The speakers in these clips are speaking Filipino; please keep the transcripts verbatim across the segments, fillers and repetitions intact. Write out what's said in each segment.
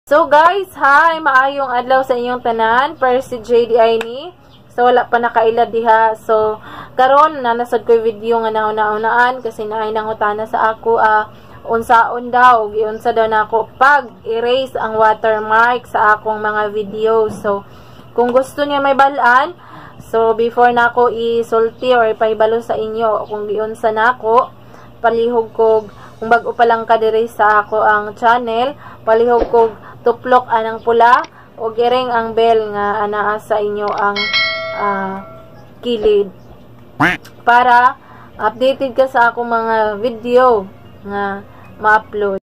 So guys, hi, maayong adlaw sa inyong tanan. Per si J D I ni. So wala pa nakaila diha. So karon na nasod ko video nga nauna-unaan kasi naay nangutana sa ako ah unsaon daw, giunsa daw nako pag erase ang watermark sa akong mga video. So kung gusto niya may balaan, so before nako isulti or ipahibalo sa inyo kung giunsa nako, palihog kog kung bag-o pa lang ka diri sa ako ang channel, palihog kog tuplok anang pula o giring ang bell nga anaa sa inyo ang uh, kilid para updated ka sa akong mga video nga ma-upload.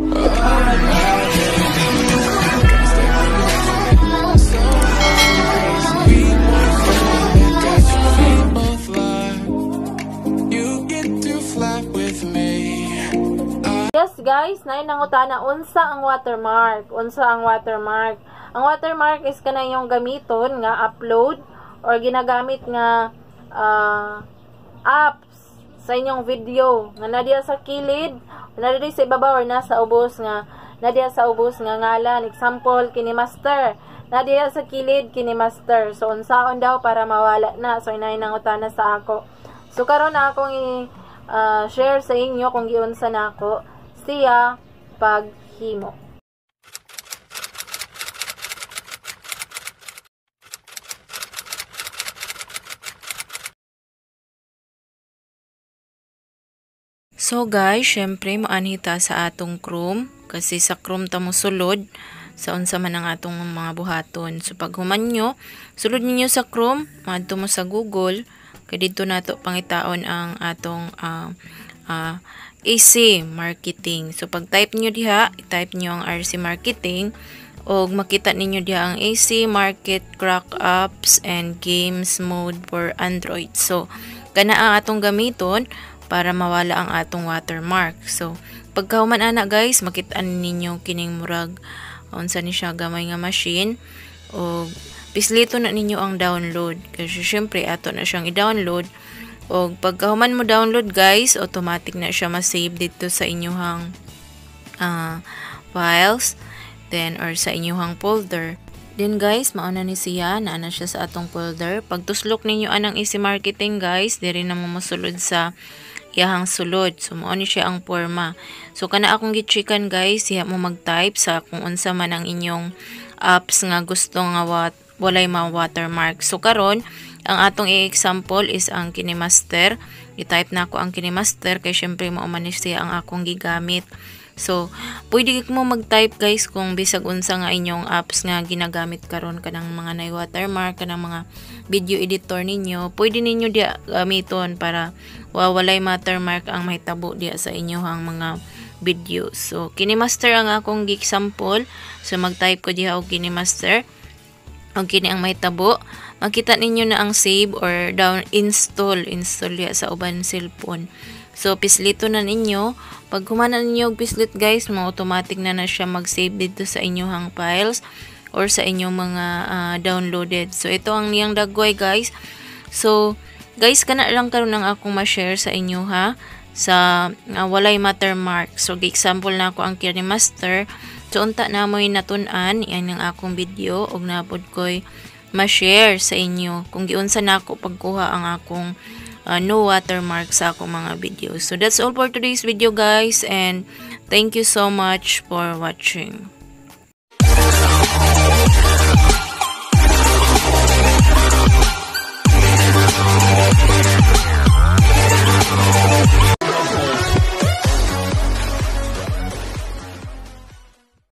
Yes guys, nain nangutana unsa ang watermark. Unsa ang watermark? Ang watermark is kana yung gamiton nga upload or ginagamit nga uh, apps sa inyong video nga nadiya sa kilid, nadiya sa ibabaw or nasa ubos nga nadiya sa ubos nga ngalan. Example, kini master. Nadiya sa kilid kini master. So unsaon daw para mawala na. So nain nangutana sa ako. So karon na akong i-share uh, sa inyo kung giunsa nako siya paghimo. So guys, syempre maanhita sa atong Chrome kasi sa Chrome ta mo sulod sa unsa man ang atong mga buhaton. So pag human nyo, sulod ninyo sa Chrome, madto mo sa Google, kay dito nato pangitaon ang atong uh, uh, A C Marketing. So pag type niyo diha, i-type niyo ang R C Marketing o makita ninyo diha ang A C Market Crack Apps and Games Mode for Android. So kana ang atong gamiton para mawala ang atong watermark. So pagkahuman ana guys, makita ninyo kining murag unsa ni siya gamay nga machine o pislito na ninyo ang download kasi syempre ato na siyang i-download. O pagkahuman mo download guys, automatic na siya ma-save dito sa inyong uh, files then or sa inyong folder. Then guys, mauna ni siya na ana siya sa atong folder. Pag tuslok ninyo anang A C Marketing guys, diri na mo mosulod sa iyahang sulod. So mao ni siya ang forma. So kana akong gi-checkan guys, siya mo mag-type sa kung unsa man ang inyong apps nga gusto nga wat walay ma watermark. So karon ang atong i-example is ang KineMaster. I-type na ako ang KineMaster kay syempre mao man siya ang akong gigamit. So pwede mo mag-type guys kung bisag unsa nga inyong apps nga ginagamit karon kanang mga nay watermark, kanang mga video editor ninyo, pwede ninyo dia gamiton para walay watermark ang mahitabo dia sa inyong mga videos. So KineMaster ang akong gi-example. So mag-type ko diha og KineMaster. Og kini ang mahitabo, makita ninyo na ang save or down install install ya sa uban cellphone. So pislito na ninyo, pag humana ninyo og pislit guys, mo automatic na na siya mag-save dito sa inyong files or sa inyong mga uh, downloaded. So ito ang niyang dagway guys. So guys, kana lang karon ang akong ma-share sa inyo ha sa uh, walay watermark. So example na ako ang KineMaster. So unta na mo'y natun-an yan ang akong video og napod ko'y ma-share sa inyo kung giunsa na ako pagkuha ang akong uh, no watermark sa akong mga videos. So that's all for today's video guys, and thank you so much for watching.